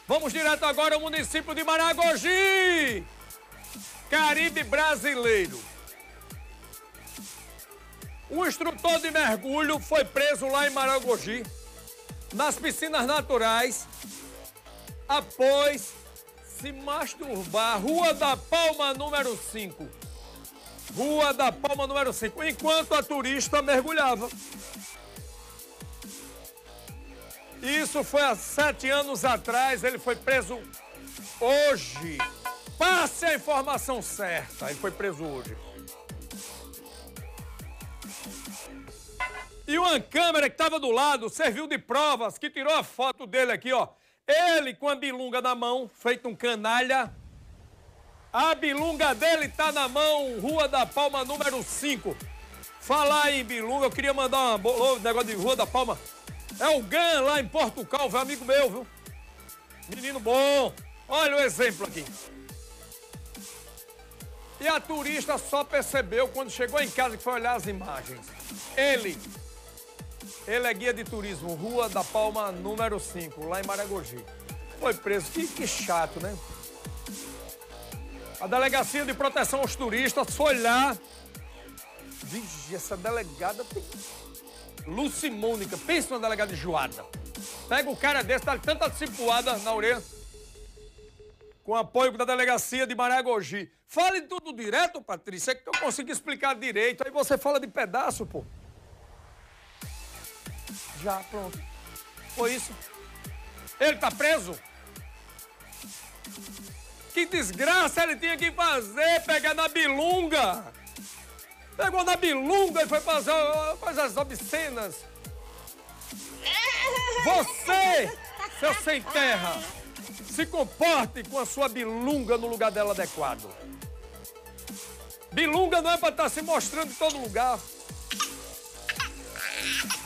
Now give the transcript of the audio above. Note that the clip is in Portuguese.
Vamos direto agora ao município de Maragogi. Caribe brasileiro. Um instrutor de mergulho foi preso lá em Maragogi, nas piscinas naturais, após se masturbar. Rua da Palma, número 5. Rua da Palma, número 5. Enquanto a turista mergulhava. Isso foi há 7 anos atrás, ele foi preso hoje. Passe a informação certa, ele foi preso hoje. E uma câmera que estava do lado serviu de provas, que tirou a foto dele aqui, ó. Ele com a bilunga na mão, feito um canalha. A bilunga dele tá na mão, Rua da Palma, número 5. Falar em bilunga, eu queria mandar um negócio de Rua da Palma. É o GAN lá em Portugal, velho, amigo meu, viu? Menino bom. Olha o exemplo aqui. E a turista só percebeu quando chegou em casa que foi olhar as imagens. Ele é guia de turismo, Rua da Palma, número 5, lá em Maragogi. Foi preso. Que chato, né? A Delegacia de Proteção aos Turistas foi lá. Vixe, essa delegada tem... Lucimônica, pensa numa delegada enjoada. Pega o cara desse, dá tanta cipuada na orelha. Com apoio da Delegacia de Maragogi. Fale tudo direto, Patrícia, é que eu consigo explicar direito. Aí você fala de pedaço, pô. Já, pronto. Foi isso. Ele tá preso? Que desgraça ele tinha que fazer, pegar na bilunga. Pegou na bilunga e foi fazer coisas obscenas. Você, seu sem terra, se comporte com a sua bilunga no lugar dela adequado. Bilunga não é para estar se mostrando em todo lugar.